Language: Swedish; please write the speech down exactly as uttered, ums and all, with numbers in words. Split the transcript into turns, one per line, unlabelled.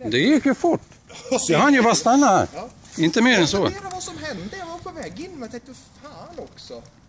Det gick ju fort. Jag hann ju bara stanna här.
Ja.
Inte mer än så.
Jag vad som hände. Jag var på väg in men jag tänkte fan också.